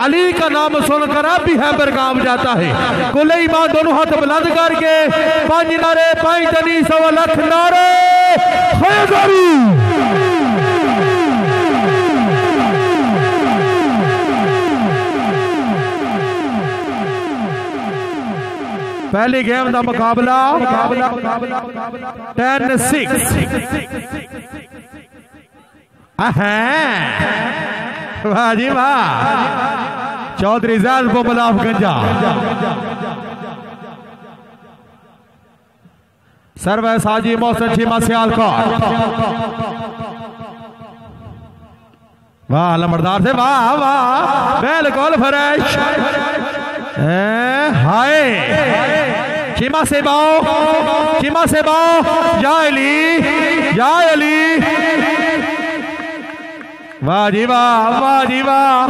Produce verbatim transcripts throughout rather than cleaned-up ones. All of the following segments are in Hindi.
अली का नाम सुनकर अब भी हैबर काम जाता है। कुल ईमान दोनों हाथ बुलंद करके पांच नारे पांच तनी सवा लख नारे हैदरी। पहली गेम का मुकाबला टेन सिक्स। वाह जी वाह, चौधरी जैद बुमलाफ गंजा सर्वे साजी मौसम छीमा सियालकोट। वाह लंबरदार से वाह वाह, बिल्कुल फ्रेश। हाय चीमा से बाओ, चीमा से बाओ, या अली या अली। वाह जी वाह, वाह जी वाह।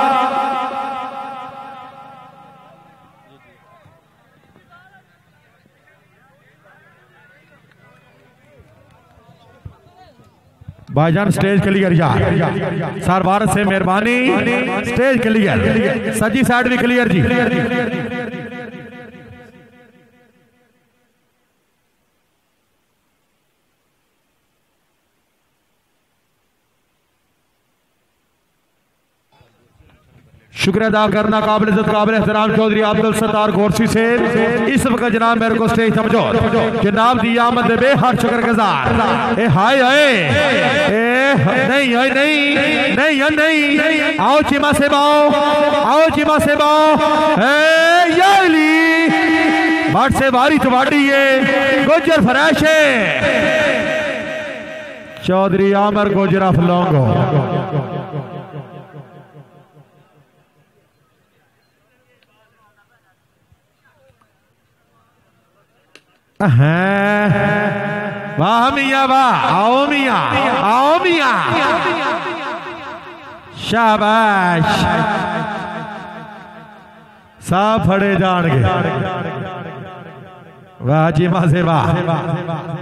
भाईजान स्टेज क्लियर यार, सर भारत से मेहरबानी, स्टेज क्लियर, सजी साइड भी क्लियर जी। शुक्र अदा करना काबिल इज्जत काबिल एहतराम चौधरी अब्दुल सत्तार गोरसी से इस वक्त जनाब मेरे को स्टेज समझो जनाब दी आमद बे हर शुक्र गुजार। ए हाय हाय ए नहीं हाय नहीं नहीं नहीं, आओ चिमा से बाओ, आओ चिमा से बाओ। ए या अली बाट से बारी तुम्हारी है, गुजर फरैश है चौधरी आमर गुजरा फलोंगो। वाह मियाँ वाह, आओ मियाँ आओ मियाँ, शाबाश सब फड़े जान गए। वाह जी माँ से वाह।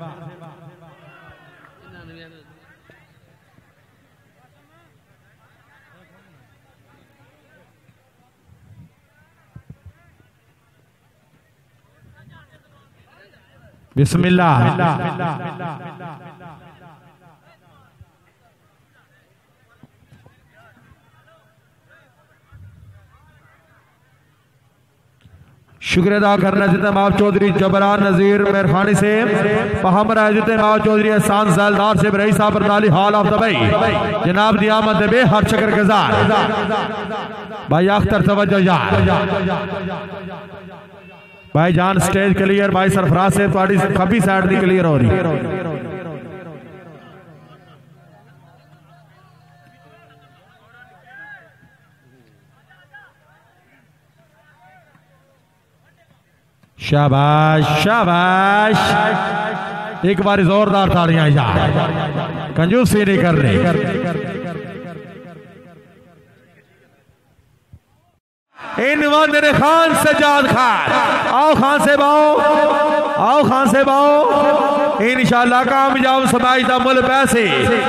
बिस्मिल्लाह। शुक्र अदा करना जितना माफ चौधरी जबरान नजीर मेहरखानी से हमरा जितने माफ चौधरी एहसान जैलदार से रही साहब बरदाली हॉल ऑफ दबई जनाब दी आमद बे हर शक्र गुजार। भाई अख्तर तवज्जो यार, भाई जान स्टेज क्लियर, भाई सरफराज से थोड़ी खब्बी साइड दी क्लियर हो रही है। शाबाश शाबाश, एक बार जोरदार तालियां यार, कंजूसी नहीं कर रही। इनवंदर खान सजाद खान, आओ खान से बाओ, आओ खान से बाओ। इंशाल्लाह कामयाब समाज का मुल पैसे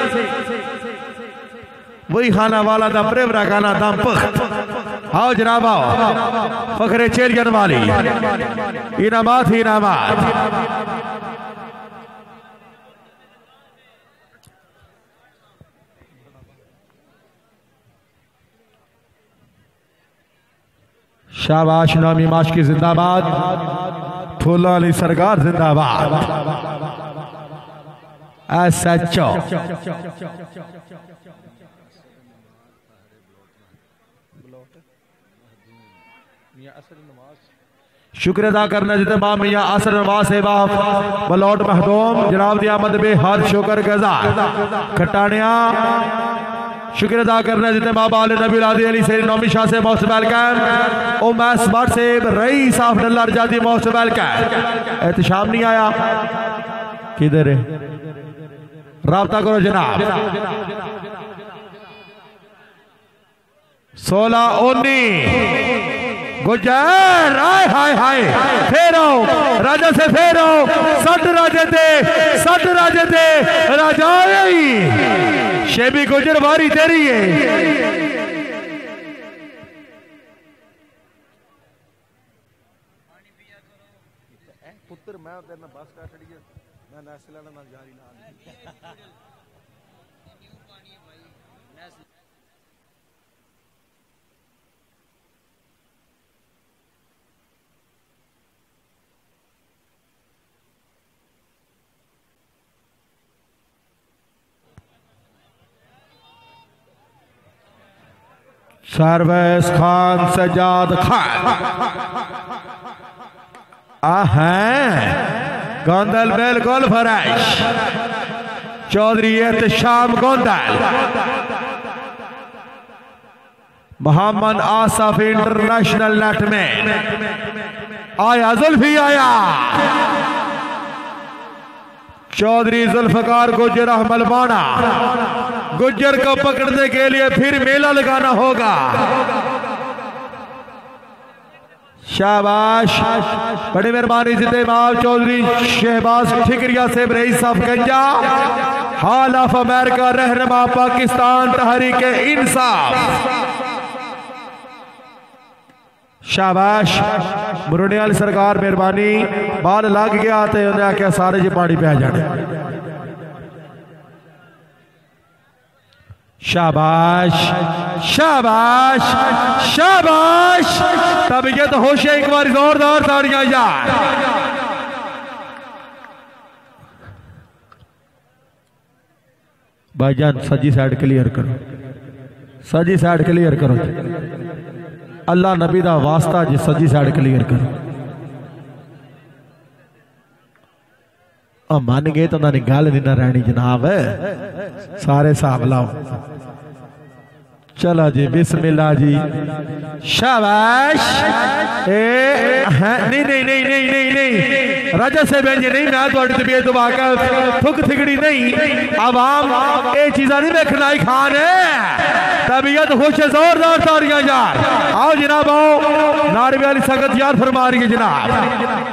वही खाना वाला दम प्रेवरा खाना दम पुख्त। आओ जनाब आओ, फखरे चेलियन वाली इनामात ही इनामात। शाबाश नामी माशकी जिंदाबाद, फूला अली सरकार जिंदाबाद। एस एच ओ शुक्र अदा करना जितने माँ मियाँ असर नवाज से बाप बलौट महदूम जनाब दी आमद बे हर शुक्र गुजार। खटानिया शुक्र अदा करना जितने माँ बाल नबी रादी अली से नौमी शाह से मौसम वेलकम। ओ मैस बाट से रई साफ डल्ला रजादी मौसम वेलकम। एहतशाम नहीं आया किधर है, राब्ता करो जनाब। सोलह उन्नीस गुजर हाय हाय हाय, फेरो राजा से फेरो, सट राजे दे सट राजे दे राजा शेबी गुजर वारी तेरी है। पुत्र मैं तेरे बस कर छड़ी मैं नैस लेना ना जारी ला सरवेज खान सजाद खान गोंदल बिल्कुल फरेश चौधरी एहतशाम गोंदल मोहम्मद आसफ इंटरनेशनल नेट में आया जुल्फी आया चौधरी जुल्फकार गुजर अहमद बाना गुज्जर को पकड़ने के लिए फिर मेला लगाना होगा। शाबाश बड़ी मेहरबानी जिते माल चौधरी शहबाज ठिकरिया से रईस अफगंजा हाल ऑफ अमेरिका रहनुमा पाकिस्तान तहरीक इंसाफ शाबाश मुरने वाली सरकार मेहरबानी बाल लग गया तो उन्हें आख्या सारे जी पानी पै जाने शाबाश शाबाश शाबाश तबीयत होश है एक बार जोरदार ताड़ियां यार भाईजान सजी साइड क्लियर करो सजी साइड क्लियर करो अल्लाह नबी का वास्ता जी सजी साइड क्लियर करो और मान गए तो उन्होंने गल नहीं ना रहनी जनाब सारे हिसाब लाओ चलो जी बिस्मिल्लाह जी शाबाश ए नहीं नहीं नहीं नहीं नहीं नहीं राजा साहब जी नहीं मैं थोड़ी तबीयत तो वाकई थुक थिगड़ी नहीं आवाम ये चीज़ा नहीं देखना ही खान है तबीयत खुश है जोरदार तारियां यार आओ जनाब आओ नारवे वाली सगत यार फरमा रही है जनाब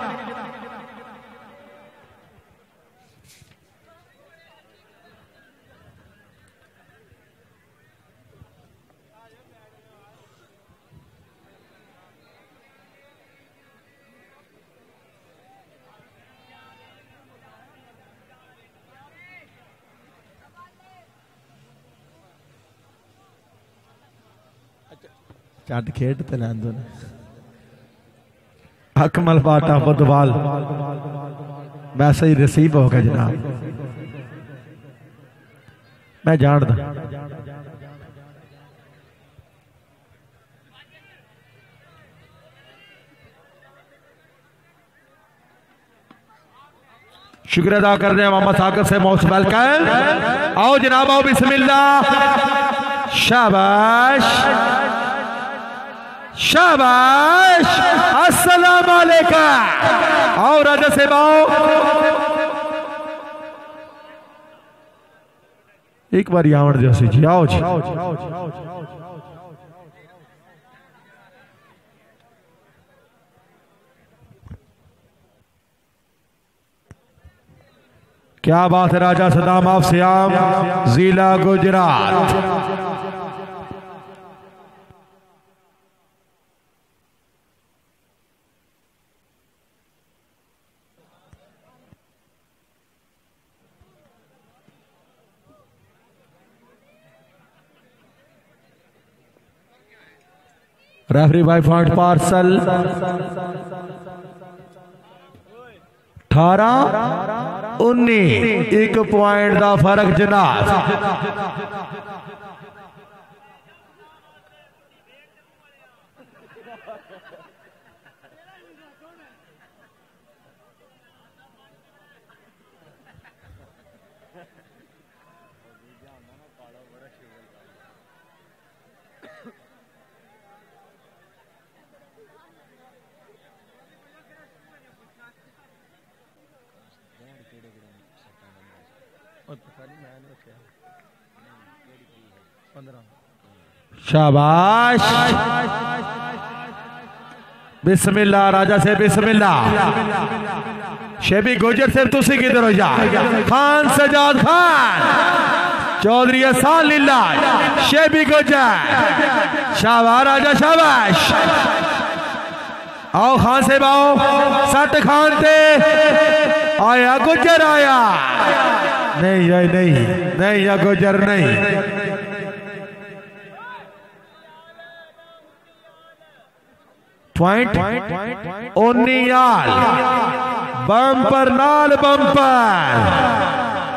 चट खेड तो लैन दो अकमल बाटा बुधवाल वैसे ही रिसीव हो गया जनाब मैं जानदा शुक्र अदा कर रहे हैं मोहम्मद साकिब से मोस्ट वेलकम आओ जनाब आओ बिस्मिल्लाह शाबाश शाबाश अस्सलाम वालेकुम आओ राजा से आओ एक बार आवण दो जी आओ जी क्या बात है राजा सदाम आप सियाम जिला गुजरात रेफरी बाई पॉइंट पार्सल अठारह उन्नीस एक पॉइंट का फर्क जनाब शाबाश बिस्मिल्लाह राजा से बिस्मिल्लाह शेबी गुजर से तुसी किधर हो जा खान सजाद खान चौधरी एहसान लीला शेबी गुजर शाबाश राजा शाबाश आओ खान से बाओ सट खान ते आया गुजर आया नहीं है नहीं नहीं या गुजर नहीं पॉइंट ओनियाल बम्पर नाल बम्पर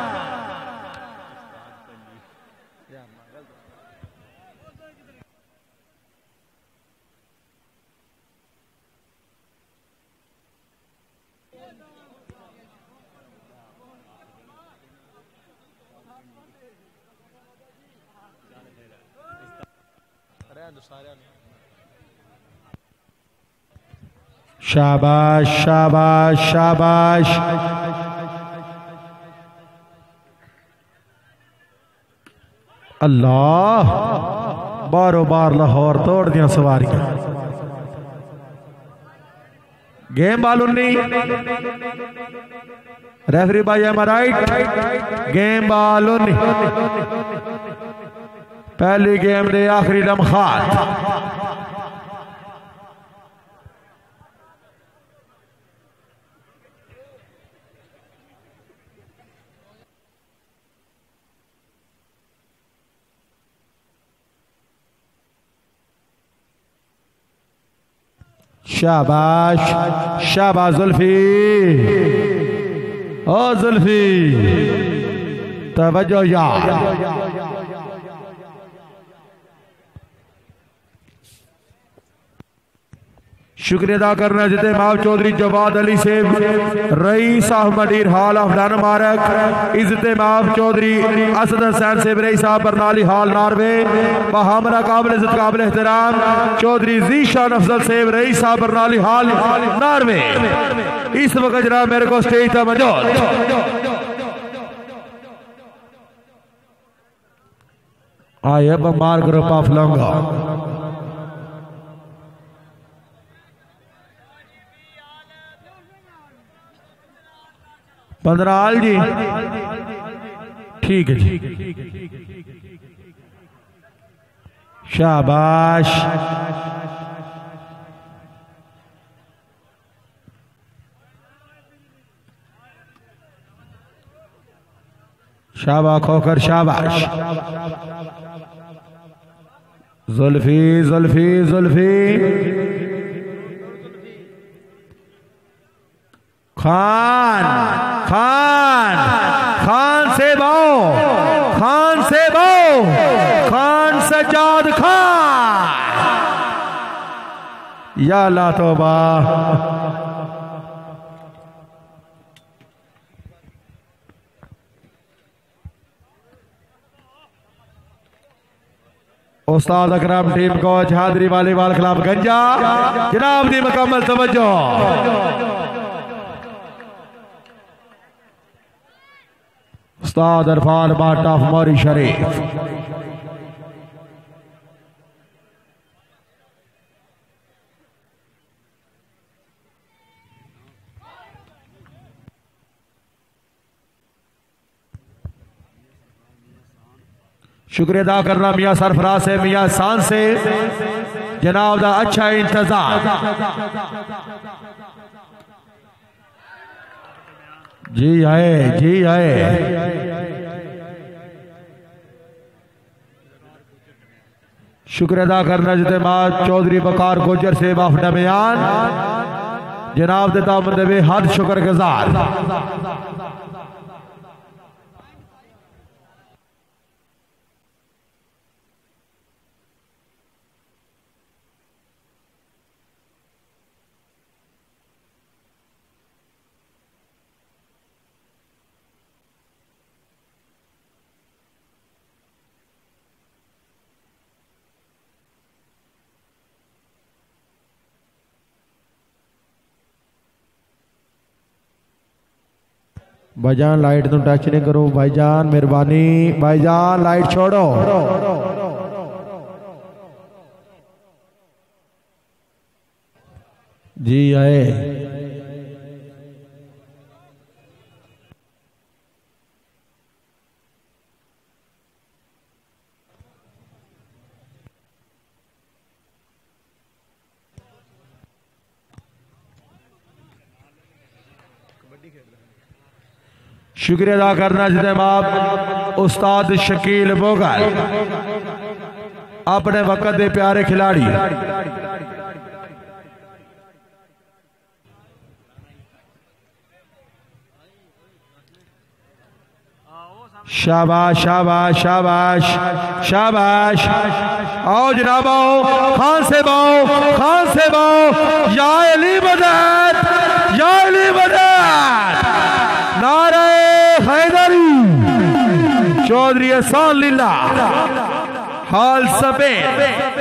शाबाश शाबाश शाबाश अल्लाह बारो बार लाहौर तोड़ दिया सवारियां गेम बाल उन्नी रेफरी भाई एम राइट गेम बाल उन्नी पहली गेम दे आखिरी लम्हात शाबाश शाबाश जुल्फी ओ जुल्फी तवज्जो यार शुक्रिया अदा करना जिते माव चौधरी जवाद अली से रईस अहमदीर हाल ऑफ डेनमार्क इज्जते माव चौधरी असद हसैन से रईस बरनाली हाल नॉर्वे बहामरा काबिल इज्जत काबिल एहतराम चौधरी जीशान अफजल से रईस बरनाली हाल नॉर्वे इस वक्त जनाब मेरे को स्टेज था मौजूद आए बम्बार ग्रुप ऑफ लंगा पंद्रह जी ठीक है जी शाबाश शाबाश खोकर शाबाश जुल्फी जुल्फी जुल्फी खान खान खान से बाओ खान से बाओ खान सज्जाद खान या अल्लाह तौबा उस्ताद अकरम टीम कोच हादरी वालीबाल क्लब गंजा जनाब दी मुकम्मल तवज्जो उस्ताद इरफान बाट ऑफ मोरी शरीफ शुक्रिया अदा करना मियाँ सरफराज से मियाँ शान से जनाब दा अच्छा इंतजाम जी आए जी आए शुक्र अदा करना जिते मां चौधरी बकार गुजर से बाफ डमियान जनाब दे दामन दे हद शुक्र गुजार भाईजान लाइट तो टच नहीं करो भाईजान मेहरबानी भाईजान लाइट छोड़ो जी आए शुक्रिया अदा करना जनाब उस्ताद शकील मोगल अपने वक्त के प्यारे खिलाड़ी। शाबाश शाबाश शाबाश शाबाश। आओ जनाब आओ, खान से बाओ, खान से बाओ। या अली मदद, या अली मदद। नारे हैदरी। चौधरी एहसान लीला हाल सफेद।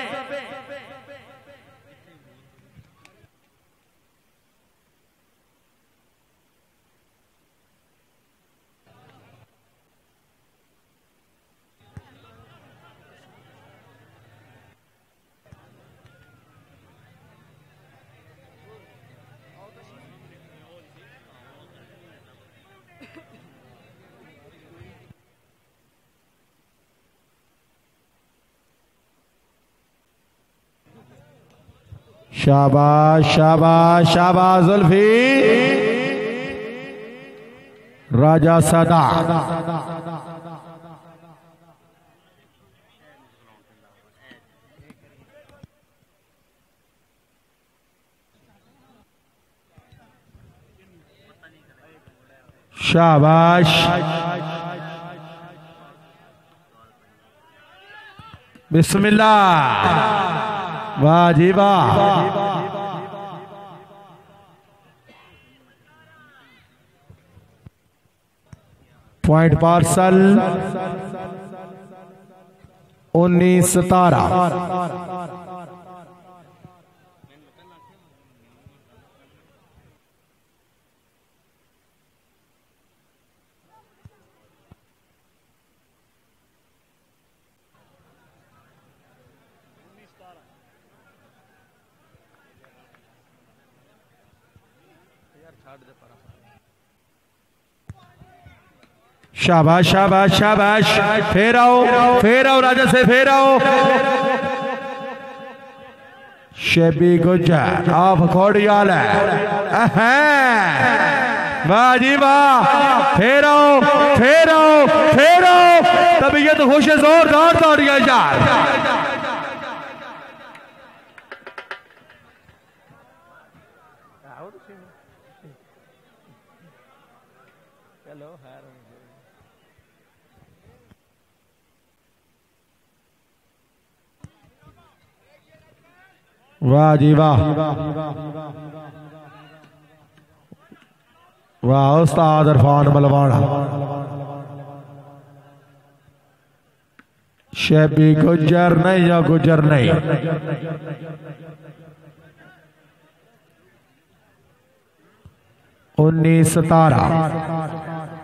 शाबाश शाबाश शाबाश। जुल्फी राजा सदा शाबाश। बिस्मिल्लाह। वाह जी वाह। पॉइंट पार्सल उन्नीस सतारह। शाबाश शाबाश शाबाश। फेर आओ, फेर आओ राजा से, फेर आओ। शेबी गुज्जर आप खोड़ियाल है। वाह जी वाह। फेर आओ, फेर आओ, फेर आओ। तबीयत खुश है, जोरदार ताड़ियां यार। वाह जी वाह। वाह उस्ताद इरफान मलवाना। शेबी गुज्जर नहीं या गुज्जर नहीं। उन्नीस सतारह।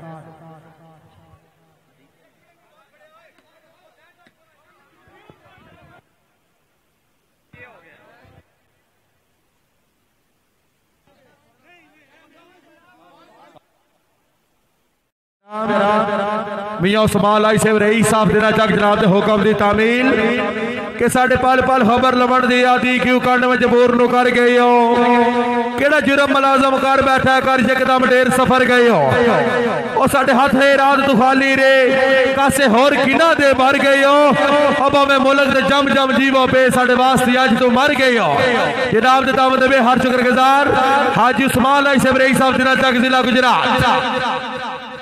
मियां उस्मान लाई से रही साफ देना चक जनाब हुक्म दी तामील के साढ़े पल पल खबर लवण दी आदि क्यों कंड मजबूर नु कर गए हो। केड़ा जुर्म मलाजम कर बैठा कर यकदम ढेर सफर गए हो। और साढ़े हाथ है रात तू खाली रे कासे होर किना दे मर गए हो। अब हमें मुल्क दे जम जम जीवो पे साढ़े वास्ते आज तू मर गए हो। जनाब दे दावत में हर शुक्रगुजार हाजी उस्मान लाई से रही साफ देना चक जिला गुजरात।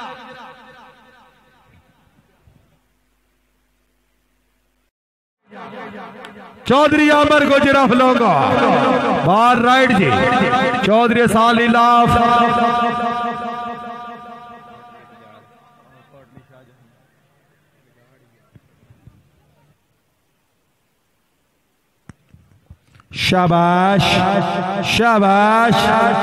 चौधरी आमर को जिराफ लोगा बार राइट जी। चौधरी साली लाफ शाबाश शाबाश।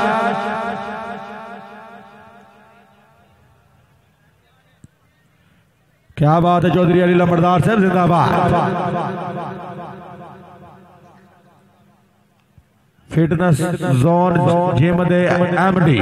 क्या बात है चौधरी अली लंबरदार साहब जिंदाबाद। फिटनेस जोन जिम दे एमडी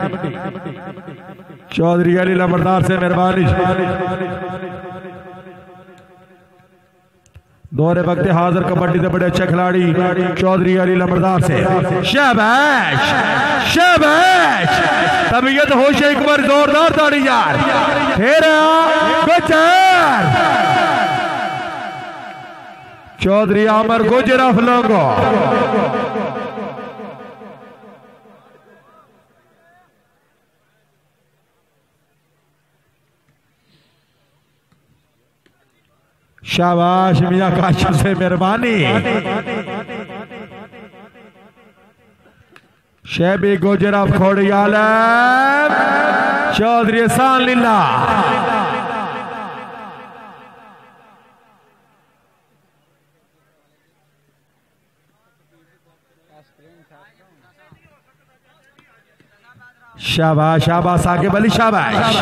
चौधरी अली लंबरदार से मेहरबानी। दोहरे वक्त हाजिर कबड्डी से बड़े अच्छे खिलाड़ी चौधरी अली लंबरदार से शाबाश शाबाश तबीयत होश एक बार जोरदार ताड़ी यार फिर गुजर चौधरी आमर गुजर अफलोंगो शाबाश मियां काशिफ से मेहरबानी शेबी गुजराफ खोड़ियाल चौधरी एहसान लीला शाबाश शाबाश आगे बली शाबाश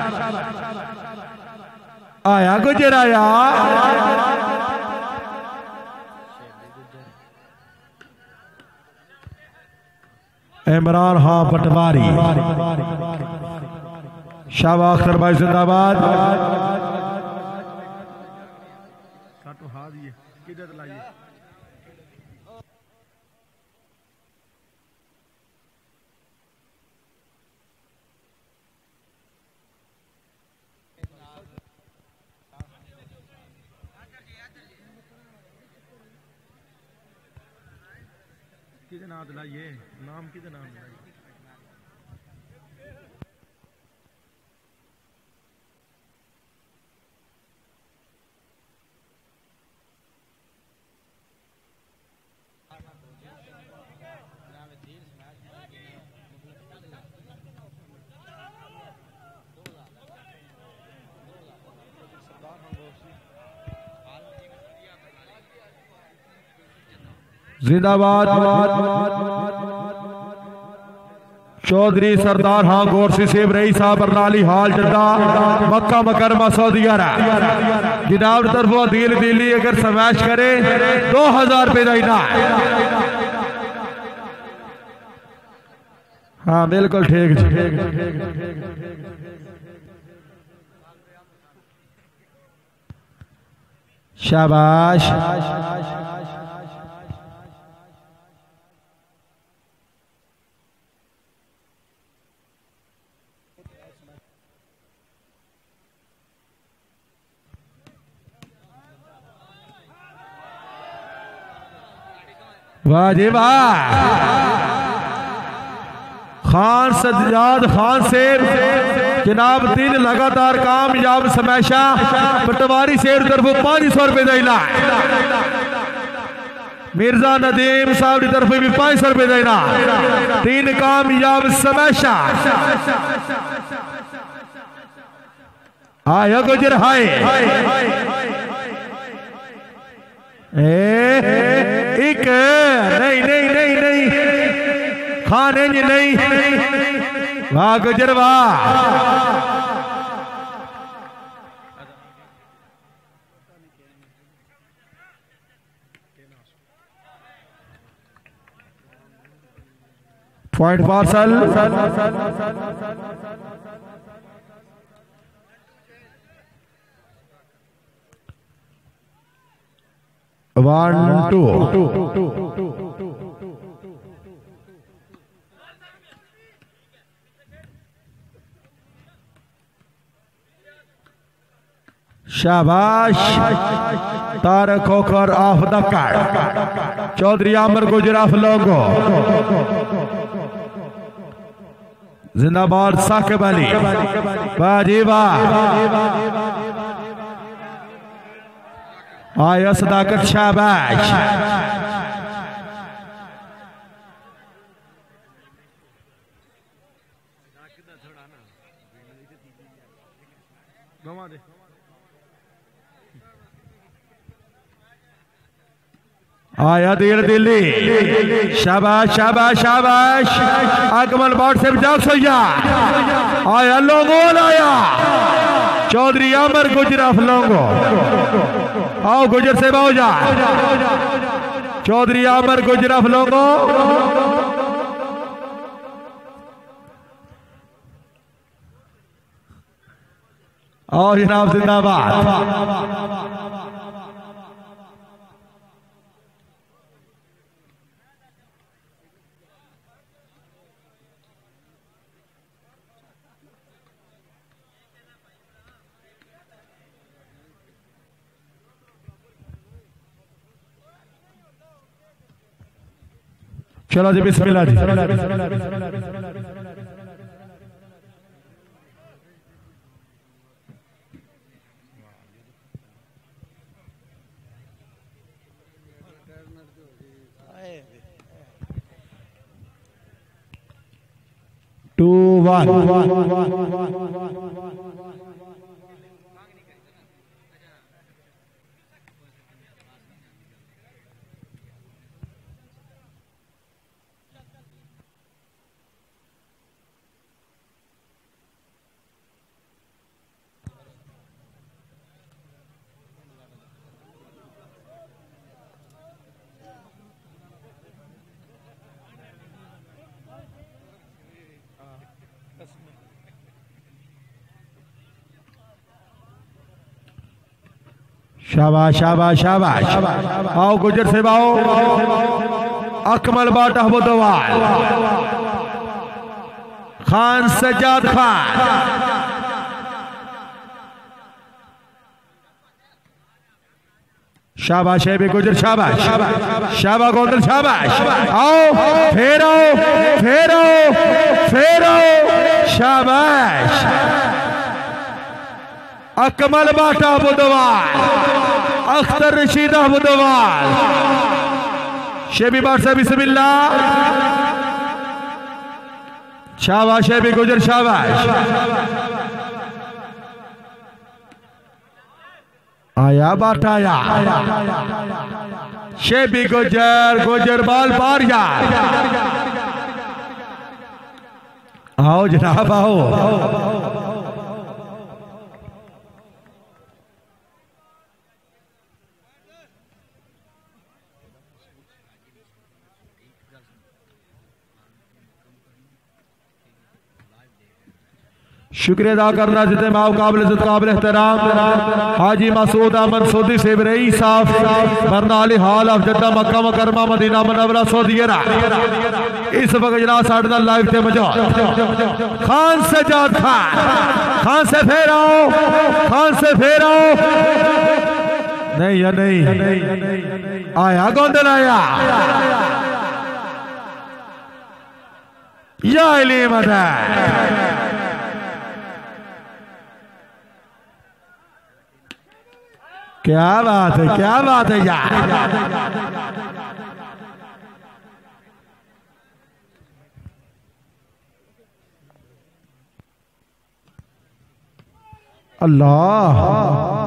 आया गुजर आया इमरान हाँ पटवारी शाबाश अख्तर भाई जिंदाबाद किधर नाम दिलाइए नाम किधर नाम दिलाइए जिंदाबाद चौधरी सरदार हाँ गोरसी सेब रही साहब बरनाली हाल जद्दा मक्का मकरमा सऊदी अरब जनाब तरफ दिल दिल्ली अगर समैश करे दो हजार रुपये का इनाम हाँ बिल्कुल ठीक शाबाश वाह जी वाह खान सज्जाद खान से जनाब तीन लगातार कामयाब समैशा पटवारी से तरफ पांच सौ रुपए का इनाम मिर्जा नदीम साहब की तरफ भी पांच सौ रुपए का इनाम तीन कामयाब समैशा आया गुजर हाय एक नहीं नहीं नहीं नहीं खाने जी नहीं वाह गुजर वाह पॉइंट पार्सल वन टू शाबाश Tariq Khokhar of the card Chaudhry Aamir गुजराफ लोगो जिंदाबाद साकिब अली वाह जी वाह आया सदाकत शाबाश आया दिल दिल्ली शाबाश शाबाश शाबाश आगमन व्हाट्सएप जाग सोया आया लोगों आया चौधरी आमर गुजराफ लोगो आओ गुजर से बाओ जा चौधरी आमर गुजराफ लोगो और जनाब जिंदाबाद चलो जी बिस्मिल्लाह जी। टू वन शाबाश शाबाश शाबाश। आओ गुजर से आओ। अकमल बाट अहमदवाल खान सज्जाद खान। शाबाश है भी गुजर शाबाश शाबा गोंदल शाबाश। आओ फेर आओ फेर आओ फेर आओ शाबाश। अकमल बाटा बुधवार अख्तर रशीदा बुधवार शेबी बाट से बिस्मिल्लाह। शाबाश शेबी गुजर शाबाश। आया बाट आया शेबी गुजर गुजर बाल पार यार। आओ जनाब आओ। शुक्रिया अदा करना जितने माओ काबिल इज्जत काबिल एहतराम हाजी मसूद अहमद सऊदी से रही साफ मरना Ali hall of Jeddah Mecca मुकरमा मदीना मुनव्वरा सऊदी अरब। इस वक्त जनाब साढ़े दस लाइव थे मौजूद खान सज्जाद खान। खान से फेर आओ खान से फेर आओ। नहीं या नहीं आया गोंदल आया या इलीम है। क्या बात है क्या बात है यार। अल्लाह